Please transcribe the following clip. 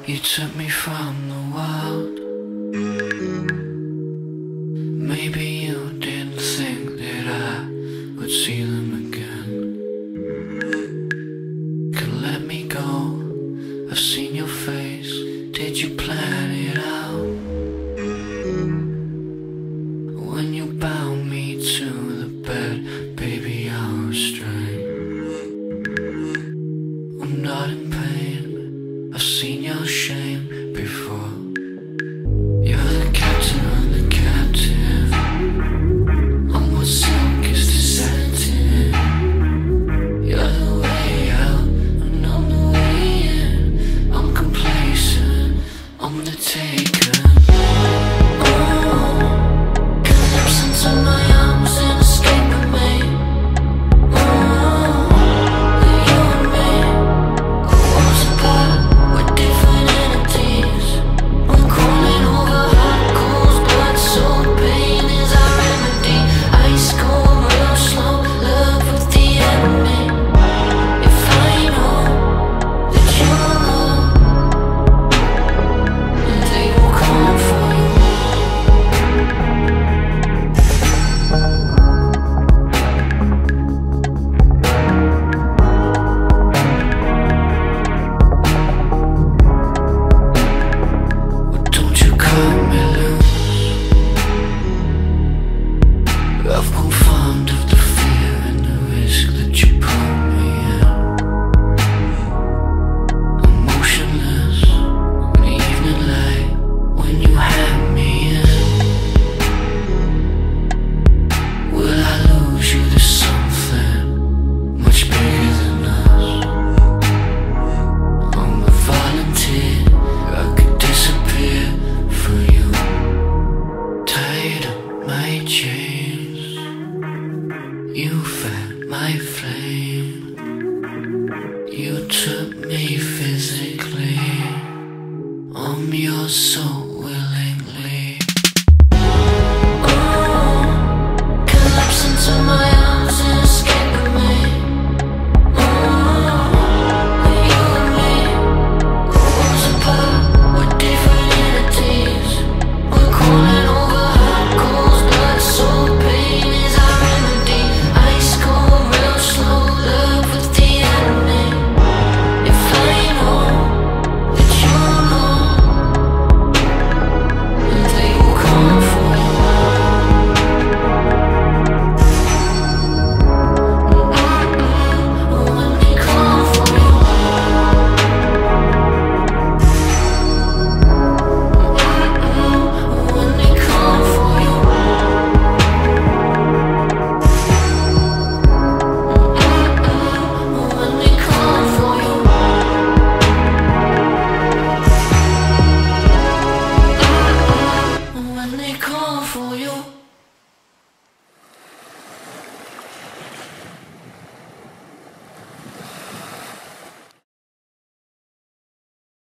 You took me from the wild. Maybe you didn't think that I would see them again. Could let me go, I've seen your face. Did you plan it out? When you bound me to the bed, baby, I was straight. I'm not in pain, I've seen your shame before. You're the captain, I'm the captain. I'm what silk is deceptive. You're the way out, and I'm the way in. I'm complacent, I'm the taker. Collapse into my arms and escape with me. You and me, who was apart, we're different entities. I'm crawling over hot coals, blood, soul, pain is our remedy. Ice cold, real slow, love with the enemy. If I know that you're alone, then they will come for you. Well, don't you cut me loose. I've grown fond of the fear and the risk that you put me in. I'm motionless in the evening light when you have me in. Will I lose you to something much bigger than us? I'm a volunteer, I could disappear for you. Tied up my chains, you fed my flame. You took me physically, I'm your soul.